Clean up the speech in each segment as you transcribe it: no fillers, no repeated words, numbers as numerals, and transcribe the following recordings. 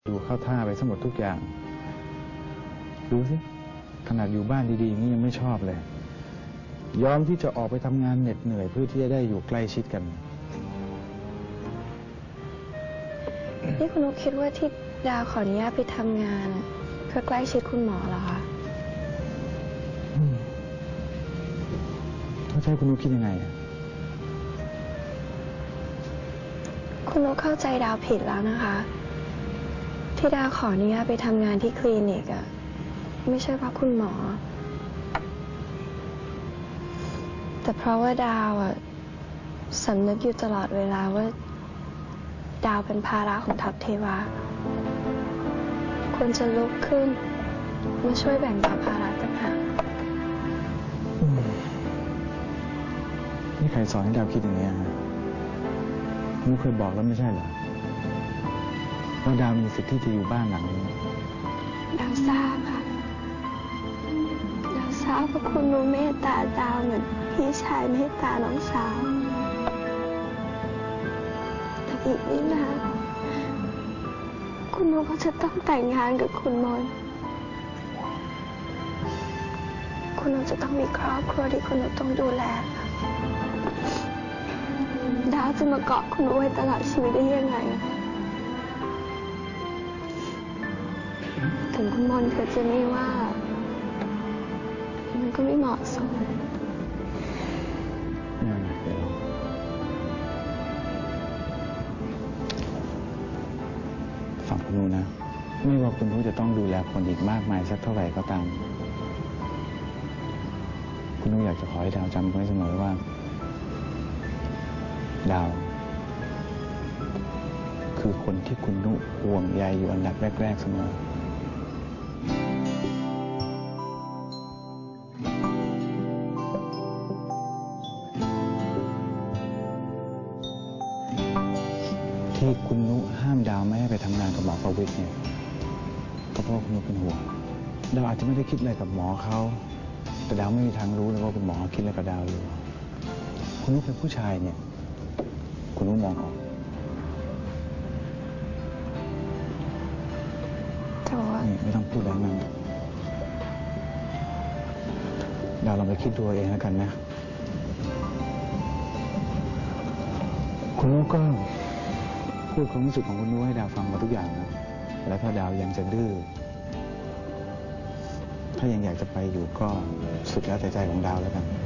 ดูเข้าท่าไปทั้งหมดทุกอย่างดูสิขนาดอยู่บ้านดีๆอย่างนี้ยังไม่ชอบเลยยอมที่จะออกไปทำงานเหน็ดเหนื่อยเพื่อที่จะได้อยู่ใกล้ชิดกันนี่คุณนุชคิดว่าที่ดาวขออนุญาตไปทำงานเพื่อใกล้ชิดคุณหมอเหรอคะเข้าใจคุณนุชคิดยังไงคุณนุชเข้าใจดาวผิดแล้วนะคะที่ดาวขออนุญาตไปทำงานที่คลินิกอะไม่ใช่เพราะคุณหมอแต่เพราะว่าดาวอะสำนึกอยู่ตลอดเวลาว่าดาวเป็นภาระของทัพเทวาควรจะลุกขึ้นมาช่วยแบ่งเบาภาระต่างหากนี่ใครสอนให้ดาวคิดอย่างนี้ฮะนุชเคยบอกแล้วไม่ใช่เหรอว่าดาวมีสิทธิ์ที่จะอยู่บ้านหลังนี้ดาวทราบค่ะดาวทราบว่าคุณนุชเมตตาดาวเหมือนพี่ชายเมตตาน้องสาวแต่อีกไม่นานคุณนุชก็จะต้องแต่งงานกับคุณมนต์คุณนุชจะต้องมีครอบครัวที่คุณนุชต้องดูแลดาวจะมาเกาะคุณนุชไว้ตลอดชีวิตได้ยังไงถึงคุณมนต์เธอจะไม่ว่ามันก็ไม่เหมาะสมฝั่งคุณนุชนะไม่ว่าคุณนุชจะต้องดูแลคนอีกมากมายสักเท่าไหร่ก็ตามคุณนุชอยากจะขอให้ดาวจำไว้เสมอว่าดาวคือคนที่คุณนุชห่วงใยอยู่อันดับแรกๆเสมอที่คุณนุชห้ามดาวไม่ให้ไปทำงานกับหมอประวิตรเนี่ยก็เพราะคุณนุชเป็นห่วงดาวอาจจะไม่ได้คิดอะไรกับหมอเขาแต่ดาวไม่มีทางรู้เลยว่าคุณหมอคิดอะไรกับดาวอยู่คุณนุชเป็นผู้ชายเนี่ยคุณนุชมองออกนี่ไม่ต้องพูดแล้วนะดาวลองไปคิดดูเองแล้วกันนะคุณนุชก็พูดความรู้สึกของคุณนุชให้ดาวฟังหมดทุกอย่างนะแล้วถ้าดาวยังจะดื้อถ้ายังอยากจะไปอยู่ก็สุดแล้วแต่ใจของดาวแล้วกัน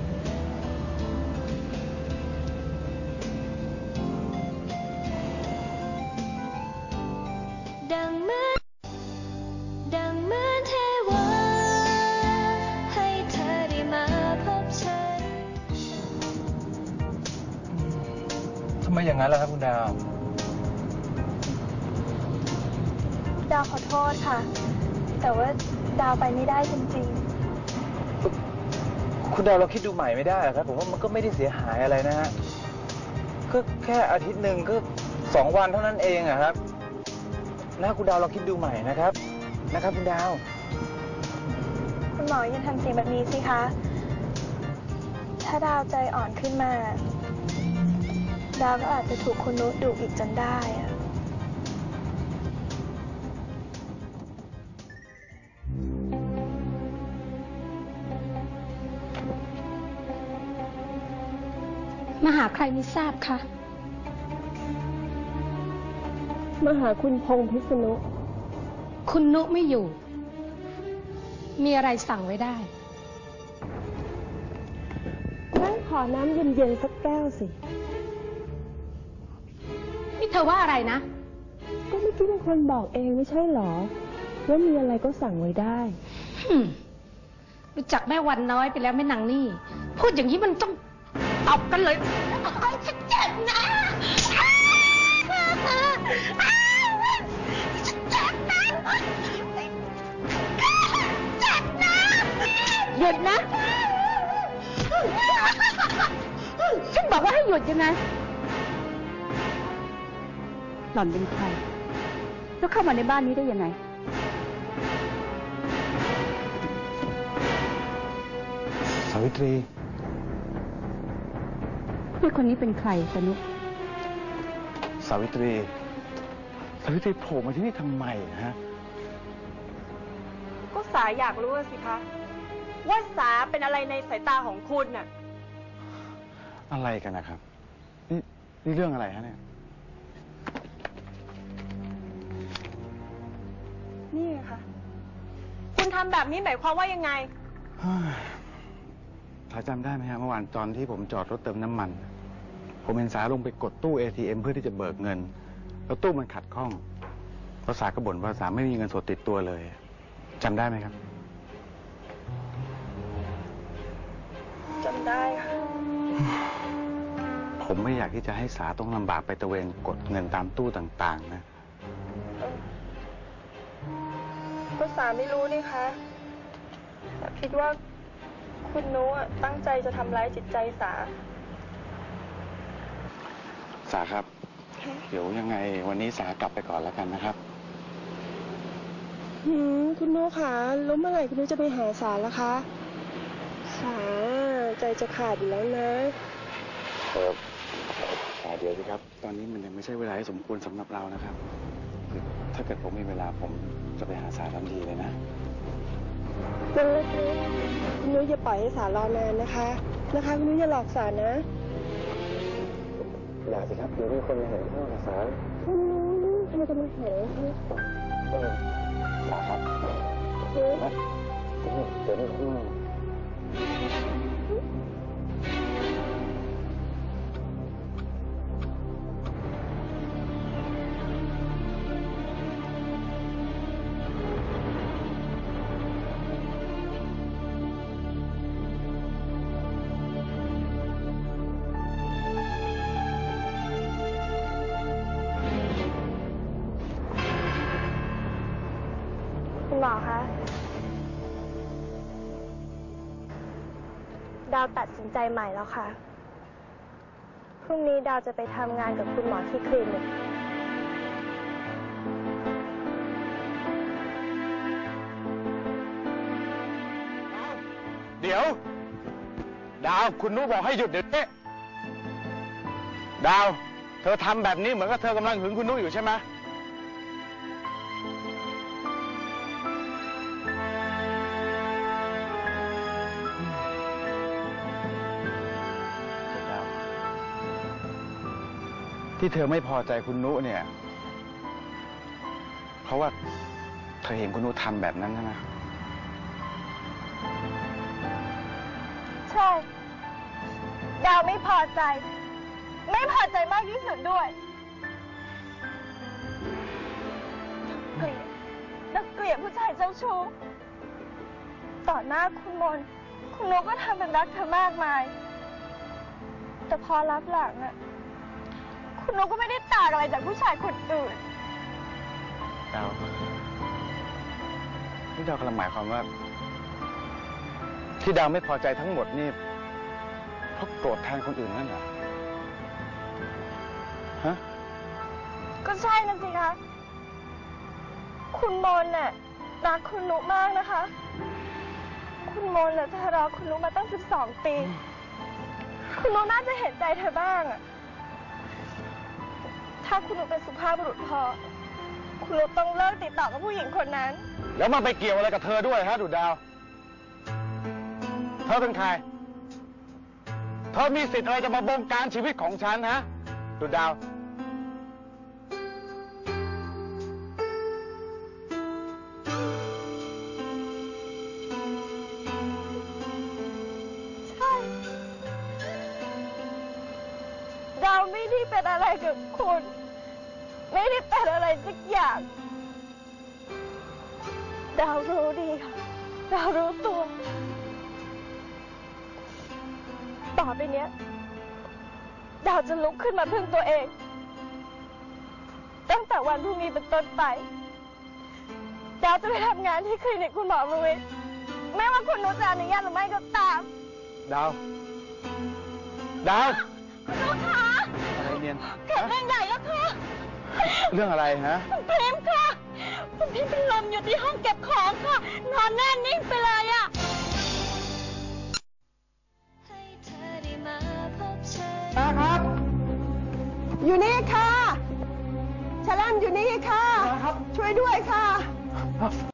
ทำไมอย่างนั้นล่ะครับคุณดาวดาวขอโทษค่ะแต่ว่าดาวไปไม่ได้จริงๆคุณดาวเราคิดดูใหม่ไม่ได้หรอครับผมว่ามันก็ไม่ได้เสียหายอะไรนะฮะก็แค่อาทิตย์หนึ่งก็2 วันเท่านั้นเองอะครับนะคุณดาวเราคิดดูใหม่นะครับคุณดาวคุณหมออย่าทำเสียงแบบนี้สิคะถ้าดาวใจอ่อนขึ้นมาดาวก็อาจจะถูกคุณนุชดุอีกจนได้อะมาหาใครไม่ทราบคะมาหาคุณพงษ์พิษณุคุณนุไม่อยู่มีอะไรสั่งไว้ได้นั่งขอน้ำเย็นๆสักแก้วสินี่เธอว่าอะไรนะก็เมื่อกี้เป็นคนบอกเองไม่ใช่หรอว่ามีอะไรก็สั่งไว้ได้รู้จักแม่วันน้อยไปแล้วแม่นางนี่พูดอย่างนี้มันต้องตบกันเลยฉันเจ็บนะฉันเจ็บนะเจ็บนะหยุดนะฉันบอกว่าให้หยุดยังไงหล่อนเป็นใครแล้วเข้ามาในบ้านนี้ได้ยังไงสาวิตรีแม่คนนี้เป็นใครสนุกสาวิตรีทจะโผล่มาที่นี่ทำไมฮะก็สาอยากรู้สิคะ ว่าสาเป็นอะไรในสายตาของคุณน่ะอะไรกันนะครับ นี่เรื่องอะไรฮะเนี่ยนี่ไงคะคุณทำแบบนี้หมายความว่ายังไงสาจำได้ไหมฮะเมื่อวานตอนที่ผมจอดรถเติมน้ำมัน ผมเห็นสาลงไปกดตู้ ATM เพื่อที่จะเบิกเงิน แล้วตู้มันขัดข้องเพราะสาก็บ่นว่าสาไม่มีเงินสดติดตัวเลยจำได้ไหมครับจำได้ค่ะผมไม่อยากที่จะให้สาต้องลำบากไปตระเวนกดเงินตามตู้ต่างๆ นะก็สาไม่รู้นี่คะแต่คิดว่าคุณนุ๊กตั้งใจจะทำร้ายจิตใจสาสาครับ เดี๋ยวยังไงวันนี้สากลับไปก่อนแล้วกันนะครับคุณนุ๊กคะแล้วเมื่อไหร่คุณนุ๊กจะไปหาสาล่ะคะ สาใจจะขาดอยู่แล้วนะแต่เดี๋ยวสิครับ ตอนนี้มันยังไม่ใช่เวลาที่สมควรสำหรับเรานะครับคือถ้าเกิดผมมีเวลาผมจะไปหาสาทันทีเลยนะนั่นแหละคุณนุ้ยอย่าปล่อยให้สารอนานนะคะคุณนุ้ยอย่าหลอกสานะอย่าสิครับเดี๋ยวมีคนมาเห็นข้าวสาคุณนุ้ยทำไมจะมาเห็นคะสาครับเฮ้ยเดี๋ยวนี้คุณหมอคะ ดาวตัดสินใจใหม่แล้วค่ะ พรุ่งนี้ดาวจะไปทำงานกับคุณหมอที่คลินิกเดี๋ยว ดาวคุณนุบอกให้หยุดเดี๋ยวนี้ดาว เธอทำแบบนี้เหมือนกับเธอกำลังหึงคุณนุอยู่ใช่ไหมที่เธอไม่พอใจคุณนุเนี่ย เพราะว่าเธอเห็นคุณนุทำแบบนั้นใช่ไหมใช่ ดาวไม่พอใจ ไม่พอใจมากที่สุดด้วยนักเกลียดผู้ชายเจ้าชู้ ต่อหน้าคุณมน คุณนุ๊กก็ทำเป็นรักเธอมากมาย แต่พอรับหลังอะคุณนุ๊กก็ไม่ได้ต่างอะไรจากผู้ชายคนอื่นดาวนี่ดาวกำลังหมายความว่า ที่ดาวไม่พอใจทั้งหมดนี่เพราะโกรธแทนคนอื่นนั่นเหรอฮะก็ใช่นะสิคะ คุณมนน่ะรักคุณนุ๊กมากนะคะ คุณมนน่ะเธอรอคุณนุ๊กมาตั้ง12 ปี คุณนุ๊กน่าจะเห็นใจเธอบ้างอะถ้าคุณนุ๊กเป็นสุภาพบุรุษพอ คุณนุ๊กต้องเลิกติดต่อกับผู้หญิงคนนั้นแล้วมันไปเกี่ยวอะไรกับเธอด้วยฮะดูดาว เธอเป็นใคร เธอมีสิทธิ์อะไรจะมาบงการชีวิตของฉันฮะดูดาวใช่ ดาวไม่ได้เป็นอะไรกับคุณ ไม่ได้เป็นอะไรสักอย่าง ดาวรู้ดีค่ะ ดาวรู้ตัว ต่อไปเนี้ย ดาวจะลุกขึ้นมาพึ่งตัวเอง ตั้งแต่วันพรุ่งนี้เป็นต้นไป ดาวจะไปทำงานที่คลินิกคุณหมอลุยไม่ว่าคุณนุชจะอนุญาตหรือไม่ก็ตามดาว ดาวคุณนุชคะอะไรเนียนเกิดเรื่องใหญ่แล้วค่ะเรื่องอะไรฮะคุณพิมพ์ค่ะคุณพิมพ์เป็นลมอยู่ที่ห้องเก็บของค่ะ นอนแน่นิ่งไปเลยอะครับ อยู่นี่ค่ะชลันอยู่นี่ค่ะช่วยด้วยค่ะ